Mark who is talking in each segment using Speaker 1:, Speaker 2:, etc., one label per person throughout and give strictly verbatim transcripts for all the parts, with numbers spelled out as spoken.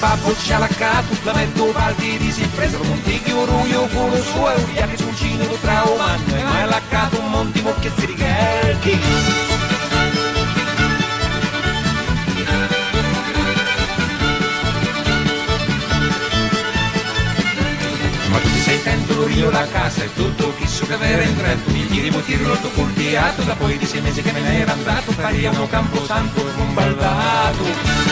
Speaker 1: fa bocciare a capo, la metto parti di si preso con un tigio ruio culo suo e un viaggio sul cino tra umano e mai laccato un monti mocchezzi di gherchi. Ma tu ti sei tento io la casa e tutto chi su che avere in trento mi tiri motivi l'otto coltiato da poi di sei mesi che me ne era andato pariamo camposanto e un baldato.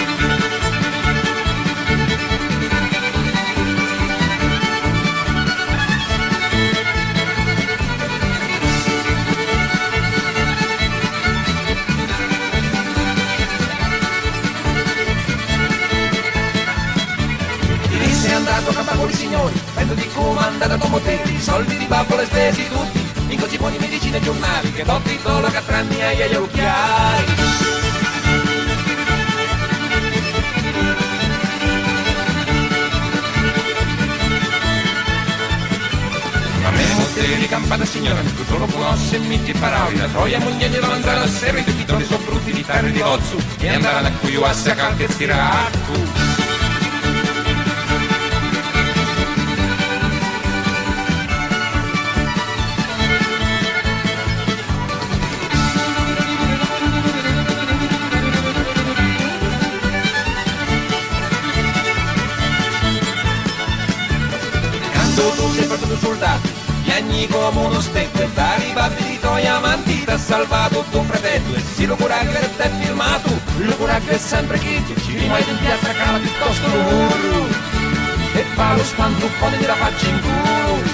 Speaker 1: Andato a campagoli signori, prendo di comandata a motelli, soldi di babbo le spesi tutti, in così buoni medicine e giornali, che dotti tolo che tra anni hai agli occhiali. Ma me motelli campata signora, tu solo può se mi ti parao, la troia mogliani da mangiare a sera, i tuoi titoli sono brutti di terra di ozzu, e andare da cui io a saccar che stirato. Tu sei partito soldato, gli anni come uno stecco e dai babbi di tuoi amanti ti ha salvato tuo fratello e sì lo coraggio che ti è firmato, lo coraggio è sempre chi ci rimane in piazza cala piuttosto l'urlo e fa lo spanto un po' nella faccia in culo.